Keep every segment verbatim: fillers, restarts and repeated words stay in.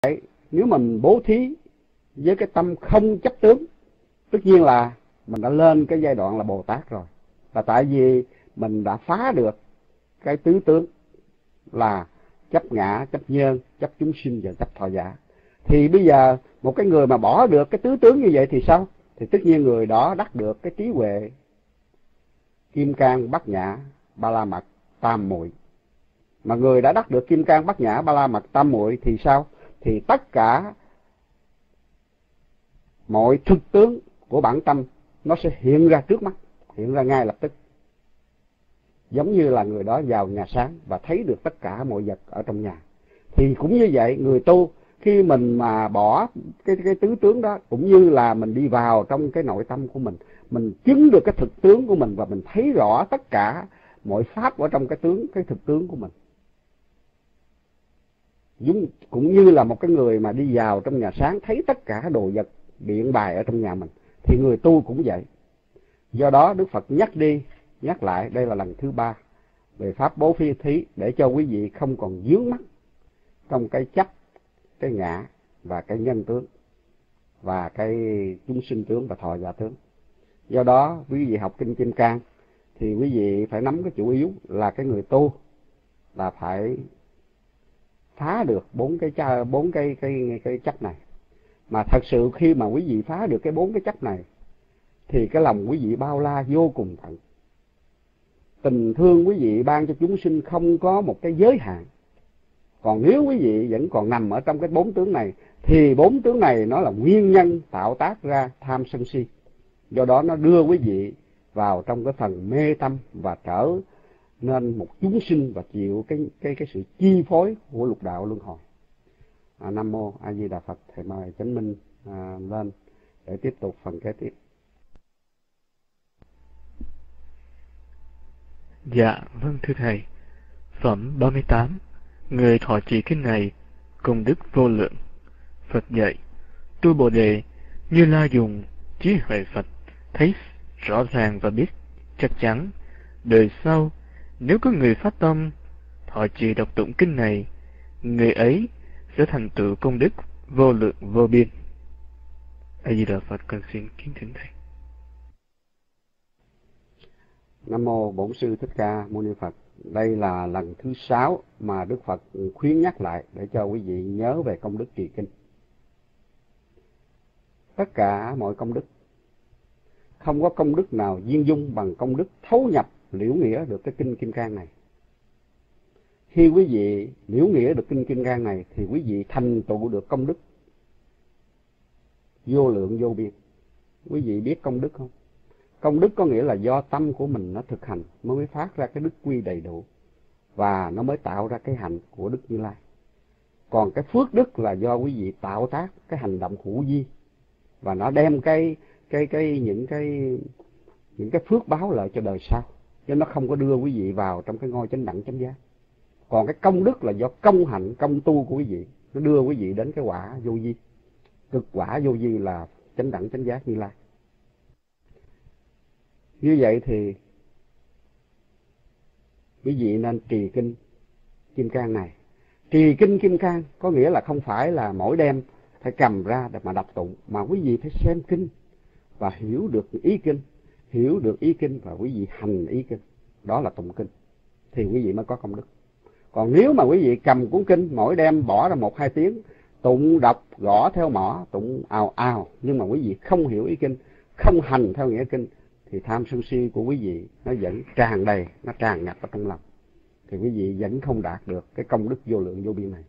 Nếu mình bố thí với cái tâm không chấp tướng, tất nhiên là mình đã lên cái giai đoạn là Bồ Tát rồi. Là tại vì mình đã phá được cái tứ tướng là chấp ngã, chấp nhân, chấp chúng sinh và chấp thọ giả. Thì bây giờ một cái người mà bỏ được cái tứ tướng như vậy thì sao? Thì tất nhiên người đó đắc được cái trí huệ kim cang bát nhã ba la mật tam muội. Mà người đã đắc được kim cang bát nhã ba la mật tam muội thì sao? Thì tất cả mọi thực tướng của bản tâm nó sẽ hiện ra trước mắt, hiện ra ngay lập tức. Giống như là người đó vào nhà sáng và thấy được tất cả mọi vật ở trong nhà. Thì cũng như vậy, người tu khi mình mà bỏ cái, cái tứ tướng đó, cũng như là mình đi vào trong cái nội tâm của mình, mình chứng được cái thực tướng của mình và mình thấy rõ tất cả mọi pháp ở trong cái tướng, cái thực tướng của mình. Giống, cũng như là một cái người mà đi vào trong nhà sáng thấy tất cả đồ vật điện bài ở trong nhà mình, thì người tu cũng vậy. Do đó Đức Phật nhắc đi nhắc lại, đây là lần thứ ba về pháp bố thí thí, để cho quý vị không còn vướng mắc trong cái chấp, cái ngã và cái nhân tướng và cái chúng sinh tướng và thọ giả tướng. Do đó quý vị học kinh Kim Cang thì quý vị phải nắm cái chủ yếu là cái người tu là phải phá được bốn cái bốn cái cái cái chấp này. Mà thật sự khi mà quý vị phá được cái bốn cái chấp này thì cái lòng quý vị bao la vô cùng tận. Tình thương quý vị ban cho chúng sinh không có một cái giới hạn. Còn nếu quý vị vẫn còn nằm ở trong cái bốn tướng này thì bốn tướng này nó là nguyên nhân tạo tác ra tham sân si. Do đó nó đưa quý vị vào trong cái phần mê tâm và trở nên một chúng sinh và chịu cái cái cái sự chi phối của lục đạo luân hồi. À, Nam mô A Di Đà Phật. Thầy mời Chánh Minh à, lên để tiếp tục phần kế tiếp. Dạ, vâng thưa thầy. Phẩm ba mươi tám. Người thọ trì kinh này công đức vô lượng. Phật dạy: tu Bồ đề, Như Lai dùng trí huệ Phật thấy rõ ràng và biết chắc chắn đời sau nếu có người phát tâm thọ trì đọc tụng kinh này, người ấy sẽ thành tựu công đức vô lượng vô biên. A Di Đà Phật. Con xin kính thỉnh thầy. Nam mô Bổn Sư Thích Ca Mâu Ni Phật. Đây là lần thứ sáu mà Đức Phật khuyến nhắc lại để cho quý vị nhớ về công đức trì kinh. Tất cả mọi công đức, không có công đức nào viên dung bằng công đức thấu nhập liễu nghĩa được cái kinh Kim Cang này. Khi quý vị liễu nghĩa được kinh Kim Cang này thì quý vị thành tựu được công đức vô lượng vô biên. Quý vị biết công đức không? Công đức có nghĩa là do tâm của mình nó thực hành mới phát ra cái đức quy đầy đủ, và nó mới tạo ra cái hạnh của Đức Như Lai. Còn cái phước đức là do quý vị tạo tác cái hành động hữu vi, và nó đem cái cái cái những cái những cái phước báo lợi cho đời sau, chứ nó không có đưa quý vị vào trong cái ngôi chánh đẳng chánh giác. Còn cái công đức là do công hạnh, công tu của quý vị, nó đưa quý vị đến cái quả vô vi, cực quả vô vi là chánh đẳng chánh giác Như Lai. Như vậy thì quý vị nên trì kinh Kim Cang này. Trì kinh Kim Cang có nghĩa là không phải là mỗi đêm phải cầm ra để mà đọc tụng, mà quý vị phải xem kinh và hiểu được ý kinh, hiểu được ý kinh và quý vị hành ý kinh. Đó là tụng kinh, thì quý vị mới có công đức. Còn nếu mà quý vị cầm cuốn kinh mỗi đêm bỏ ra một hai tiếng tụng đọc gõ theo mỏ, tụng ào ào, nhưng mà quý vị không hiểu ý kinh, không hành theo nghĩa kinh, thì tham sân si của quý vị nó vẫn tràn đầy, nó tràn ngập ở trong lòng, thì quý vị vẫn không đạt được cái công đức vô lượng vô biên này.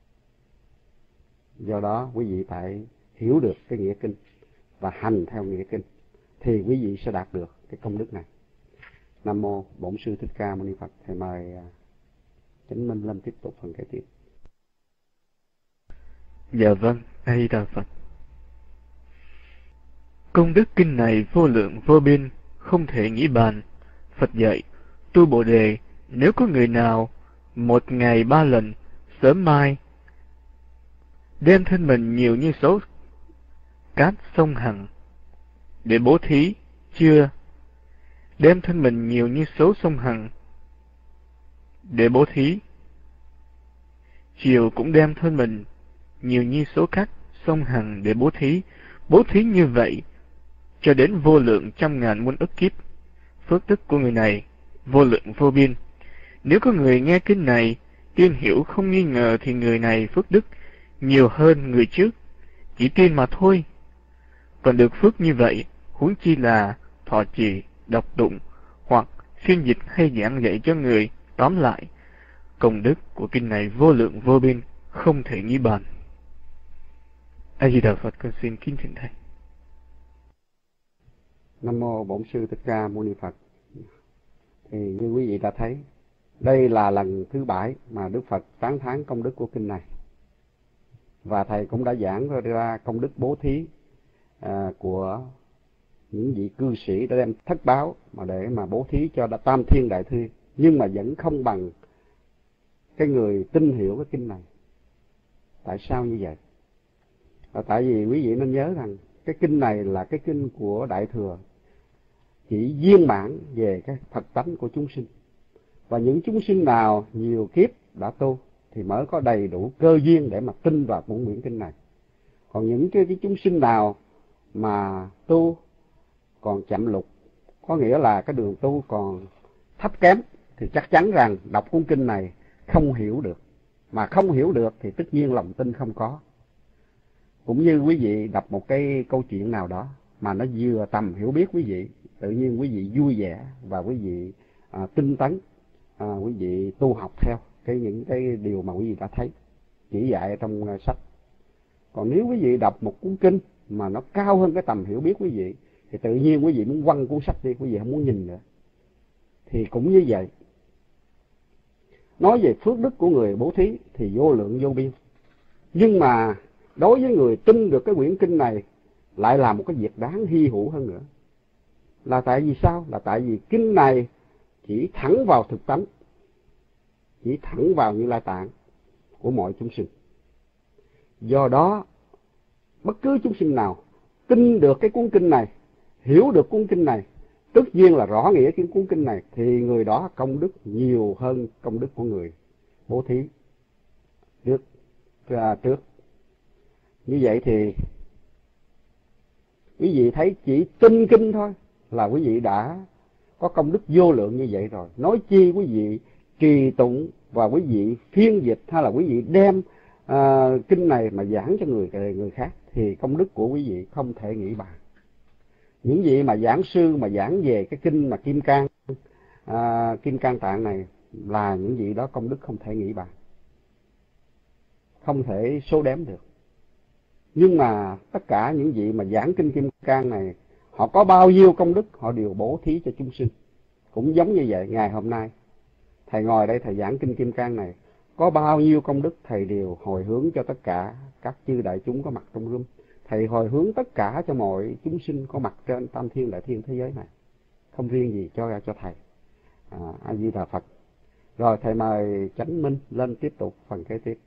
Do đó quý vị phải hiểu được cái nghĩa kinh và hành theo nghĩa kinh, thì quý vị sẽ đạt được cái công đức này. Nam mô Bổn Sư Thích Ca Mâu Ni Phật. Thầy mời Chánh Minh lên tiếp tục phần kế tiếp. Dạ vâng, A Di Đà Phật. Công đức kinh này vô lượng vô biên, không thể nghĩ bàn. Phật dạy: tu Bồ đề, nếu có người nào một ngày ba lần sớm mai đem thân mình nhiều như số cát sông Hằng để bố thí, chưa đem thân mình nhiều như số sông Hằng để bố thí, chiều cũng đem thân mình nhiều như số cát sông Hằng để bố thí, bố thí như vậy cho đến vô lượng trăm ngàn muôn ức kiếp. Phước đức của người này vô lượng vô biên. Nếu có người nghe kinh này tin hiểu không nghi ngờ thì người này phước đức nhiều hơn người trước, chỉ tin mà thôi. Còn được phước như vậy, huống chi là thọ trì, đọc tụng hoặc phiên dịch hay giảng dạy cho người. Tóm lại, công đức của kinh này vô lượng vô biên, không thể nghĩ bàn. A Di Đà Phật. Con xin kính thỉnh thầy. Nam mô Bổn Sư Thích Ca Mâu Ni Phật. Thì như quý vị đã thấy, đây là lần thứ bảy mà Đức Phật tán thán công đức của kinh này, và thầy cũng đã giảng ra công đức bố thí à, của những vị cư sĩ đã đem thất báo mà để mà bố thí cho Tam Thiên Đại Thiên, nhưng mà vẫn không bằng cái người tin hiểu cái kinh này. Tại sao như vậy? Là tại vì quý vị nên nhớ rằng cái kinh này là cái kinh của Đại Thừa, chỉ viên mãn về cái Phật tánh của chúng sinh. Và những chúng sinh nào nhiều kiếp đã tu thì mới có đầy đủ cơ duyên để mà tin vào bổn quyển kinh này. Còn những cái, cái chúng sinh nào mà tu còn chậm lục, có nghĩa là cái đường tu còn thấp kém, thì chắc chắn rằng đọc cuốn kinh này không hiểu được. Mà không hiểu được thì tất nhiên lòng tin không có. Cũng như quý vị đọc một cái câu chuyện nào đó mà nó vừa tầm hiểu biết quý vị, tự nhiên quý vị vui vẻ và quý vị à, tinh tấn, à, quý vị tu học theo cái những cái điều mà quý vị đã thấy chỉ dạy ở trong uh, sách. Còn nếu quý vị đọc một cuốn kinh mà nó cao hơn cái tầm hiểu biết quý vị, thì tự nhiên quý vị muốn quăng cuốn sách đi, quý vị không muốn nhìn nữa. Thì cũng như vậy, nói về phước đức của người bố thí thì vô lượng vô biên. Nhưng mà đối với người tin được cái quyển kinh này lại là một cái việc đáng hy hữu hơn nữa. Là tại vì sao? Là tại vì kinh này chỉ thẳng vào thực tánh, chỉ thẳng vào Như Lai Tạng của mọi chúng sinh. Do đó, bất cứ chúng sinh nào tin được cái cuốn kinh này, hiểu được cuốn kinh này, tất nhiên là rõ nghĩa cái cuốn kinh này, thì người đó công đức nhiều hơn công đức của người bố thí trước. trước. Như vậy thì quý vị thấy chỉ tin kinh thôi là quý vị đã có công đức vô lượng như vậy rồi. Nói chi quý vị trì tụng và quý vị phiên dịch, hay là quý vị đem à, kinh này mà giảng cho người người khác, thì công đức của quý vị không thể nghĩ bàn. Những vị mà giảng sư mà giảng về cái kinh mà Kim Cang à, Kim Cang Tạng này là những vị đó công đức không thể nghĩ bàn, không thể số đếm được. Nhưng mà tất cả những vị mà giảng kinh Kim Cang này, họ có bao nhiêu công đức họ đều bố thí cho chúng sinh. Cũng giống như vậy, ngày hôm nay thầy ngồi đây thầy giảng kinh Kim Cang này, có bao nhiêu công đức thầy đều hồi hướng cho tất cả các chư đại chúng có mặt trong room. Thầy hồi hướng tất cả cho mọi chúng sinh có mặt trên Tam Thiên Đại Thiên thế giới này, không riêng gì cho cho thầy. à, A Di Đà Phật. Rồi thầy mời Chánh Minh lên tiếp tục phần kế tiếp.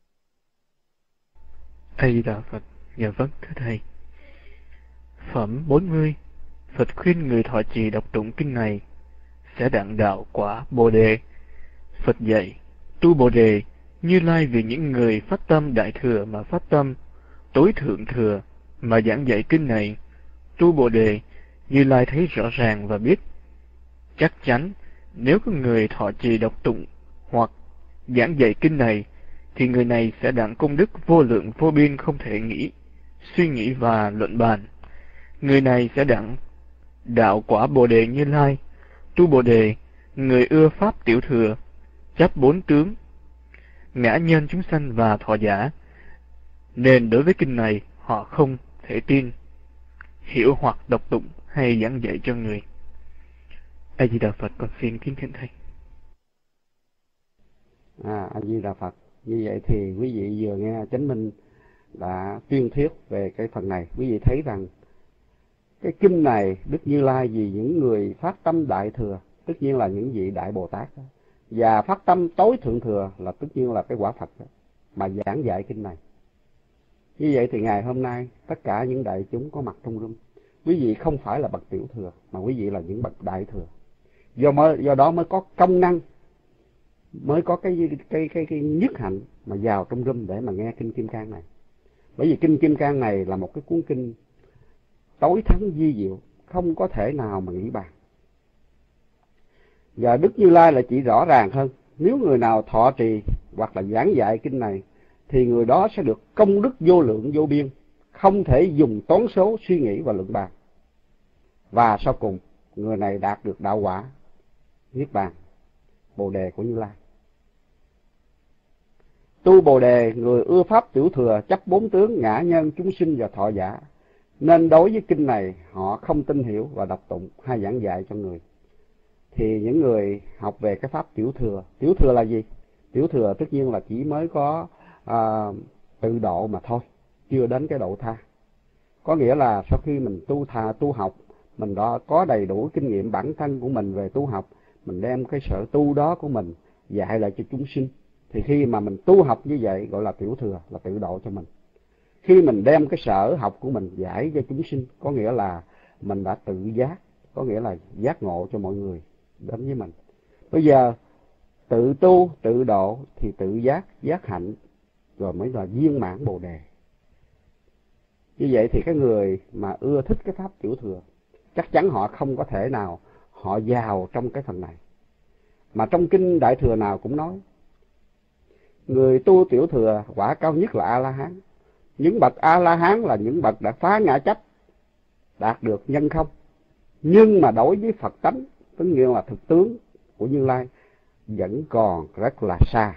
A Di Đà Phật. Dạ vâng thưa thầy. Phẩm bốn mươi. Phật khuyên người thọ trì đọc tụng kinh này sẽ đặng đạo quả Bồ đề. Phật dạy tu Bồ đề, Như Lai vì những người phát tâm đại thừa mà phát tâm tối thượng thừa mà giảng dạy kinh này. Tu Bồ đề, Như Lai thấy rõ ràng và biết chắc chắn nếu có người thọ trì đọc tụng hoặc giảng dạy kinh này thì người này sẽ đặng công đức vô lượng vô biên, không thể nghĩ, suy nghĩ và luận bàn. Người này sẽ đặng đạo quả Bồ đề Như Lai. Tu Bồ đề, người ưa pháp tiểu thừa, chấp bốn tướng, ngã nhân chúng sanh và thọ giả, nên đối với kinh này họ không thể tin, hiểu hoặc đọc tụng hay giảng dạy cho người. A Di Đà Phật. Con xin kính thỉnh thầy. À, A Di Đà Phật. Như vậy thì quý vị vừa nghe Chánh Minh đã tuyên thuyết về cái phần này. Quý vị thấy rằng cái kinh này Đức Như Lai vì những người phát tâm đại thừa, tất nhiên là những vị đại Bồ Tát đó, và phát tâm tối thượng thừa là tất nhiên là cái quả Phật đó, mà giảng dạy kinh này. Như vậy thì ngày hôm nay tất cả những đại chúng có mặt trong room, quý vị không phải là bậc tiểu thừa mà quý vị là những bậc đại thừa. Do mới, do đó mới có công năng mới có cái cái cái cái nhất hạnh mà vào trong room để mà nghe kinh Kim Cang này. Bởi vì kinh Kim Cang này là một cái cuốn kinh tối thắng vi diệu, không có thể nào mà nghĩ bàn. Và Đức Như Lai lại chỉ rõ ràng hơn, nếu người nào thọ trì hoặc là giảng dạy kinh này thì người đó sẽ được công đức vô lượng vô biên, không thể dùng toán số suy nghĩ và luận bàn. Và sau cùng người này đạt được đạo quả niết bàn, Bồ đề của Như Lai. Tu Bồ đề, người ưa pháp tiểu thừa, chấp bốn tướng ngã nhân chúng sinh và thọ giả, nên đối với kinh này họ không tin hiểu và đọc tụng hay giảng dạy cho người. Thì những người học về cái pháp tiểu thừa, tiểu thừa là gì? Tiểu thừa tất nhiên là chỉ mới có à, tự độ mà thôi, chưa đến cái độ tha. Có nghĩa là sau khi mình tu thà tu học, mình đã có đầy đủ kinh nghiệm bản thân của mình về tu học, mình đem cái sở tu đó của mình dạy lại cho chúng sinh. Thì khi mà mình tu học như vậy gọi là tiểu thừa, là tự độ cho mình. Khi mình đem cái sở học của mình giải cho chúng sinh, có nghĩa là mình đã tự giác, có nghĩa là giác ngộ cho mọi người đến với mình. Bây giờ tự tu, tự độ thì tự giác, giác hạnh, rồi mới là viên mãn Bồ đề. Như vậy thì cái người mà ưa thích cái pháp tiểu thừa, chắc chắn họ không có thể nào họ vào trong cái phần này. Mà trong kinh Đại Thừa nào cũng nói, người tu tiểu thừa quả cao nhất là A-la-hán. Những bậc A-la-hán là những bậc đã phá ngã chấp, đạt được nhân không. Nhưng mà đối với Phật tánh, tất nhiên là thực tướng của Như Lai, vẫn còn rất là xa.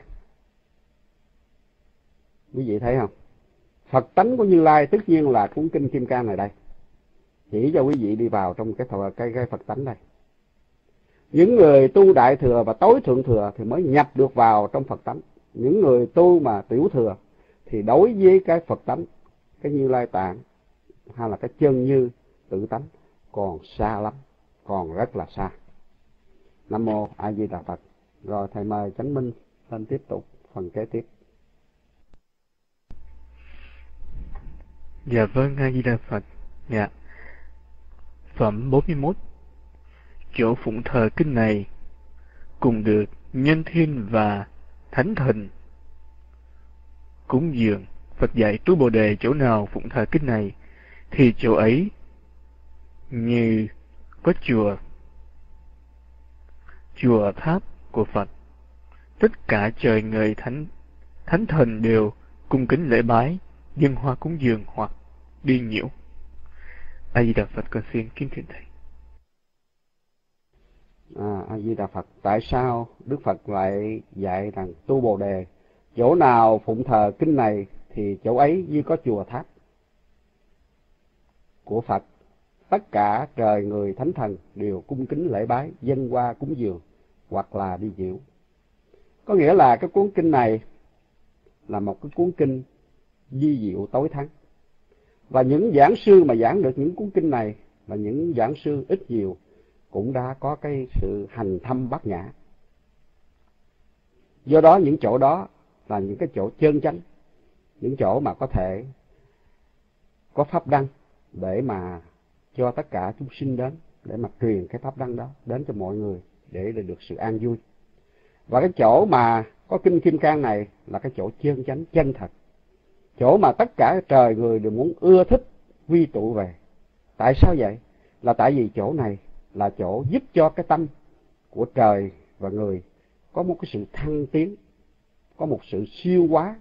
Quý vị thấy không? Phật tánh của Như Lai tất nhiên là cuốn kinh Kim Cang này đây, chỉ cho quý vị đi vào trong cái, cái, cái Phật tánh đây. Những người tu Đại Thừa và tối Thượng Thừa thì mới nhập được vào trong Phật tánh. Những người tu mà tiểu thừa thì đối với cái Phật tánh, cái Như Lai tạng hay là cái chân như tự tánh còn xa lắm, còn rất là xa. Nam mô A Di Đà Phật. Rồi thầy mời Chánh Minh lên tiếp tục phần kế tiếp. Dạ vâng, A Di Đà Phật. Dạ. Phẩm bốn mươi mốt. Chỗ phụng thờ kinh này cùng được nhân thiên và thánh thần cúng dường. Phật dạy tu Bồ đề chỗ nào phụng thờ kinh này thì chỗ ấy như có chùa chùa tháp của Phật. Tất cả trời người thánh thánh thần đều cung kính lễ bái, dâng hoa cúng dường hoặc đi nhiễu. A Di Đà Phật. Con xin kính thưa thầy. À, A Di Đà Phật. Tại sao Đức Phật lại dạy rằng tu Bồ đề chỗ nào phụng thờ kinh này thì chỗ ấy như có chùa tháp của Phật? Tất cả trời người thánh thần đều cung kính lễ bái, dâng hoa cúng dường hoặc là đi diệu. Có nghĩa là cái cuốn kinh này là một cái cuốn kinh vi diệu tối thắng. Và những giảng sư mà giảng được những cuốn kinh này là những giảng sư ít nhiều cũng đã có cái sự hành thâm bát nhã. Do đó những chỗ đó là những cái chỗ chân chánh, những chỗ mà có thể có pháp đăng để mà cho tất cả chúng sinh đến, để mà truyền cái pháp đăng đó đến cho mọi người để được sự an vui. Và cái chỗ mà có kinh Kim Cang này là cái chỗ chân chánh chân thật, chỗ mà tất cả trời người đều muốn ưa thích quy tụ về. Tại sao vậy? Là tại vì chỗ này là chỗ giúp cho cái tâm của trời và người có một cái sự thăng tiến, có một sự siêu hóa.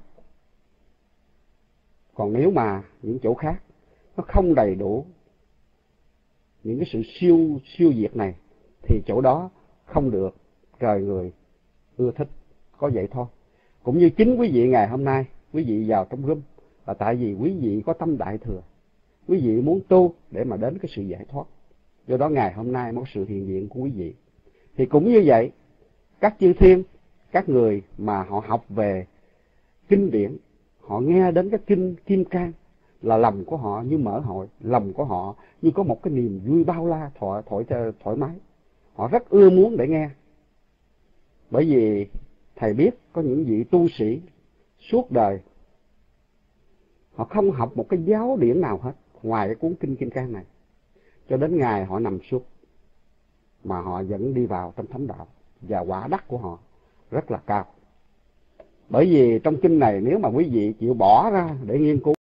Còn nếu mà những chỗ khác nó không đầy đủ những cái sự siêu siêu việt này thì chỗ đó không được trời người ưa thích. Có vậy thôi. Cũng như chính quý vị ngày hôm nay, quý vị vào trong room là tại vì quý vị có tâm Đại Thừa, quý vị muốn tu để mà đến cái sự giải thoát. Do đó ngày hôm nay có sự hiện diện của quý vị. Thì cũng như vậy, các chư thiên, các người mà họ học về kinh điển, họ nghe đến cái kinh Kim Cang là lòng của họ như mở hội, lòng của họ như có một cái niềm vui bao la, thoải, thoải, thoải mái. Họ rất ưa muốn để nghe. Bởi vì thầy biết có những vị tu sĩ suốt đời họ không học một cái giáo điển nào hết ngoài cái cuốn kinh Kim Cang này, cho đến ngày họ nằm suốt mà họ vẫn đi vào trong thánh đạo, và quả đắc của họ rất là cao. Bởi vì trong kinh này nếu mà quý vị chịu bỏ ra để nghiên cứu